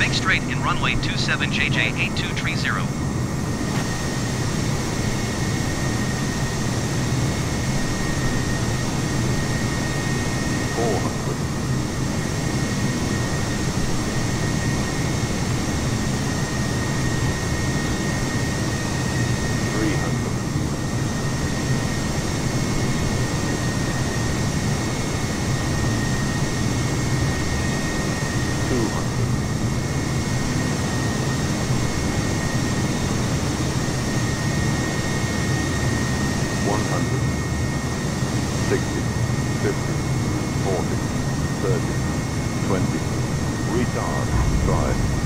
Make straight in runway 27 JJ 8230. 400. 300. 200. 100. 60. 50. 40. 30. 20. Retard. Drive.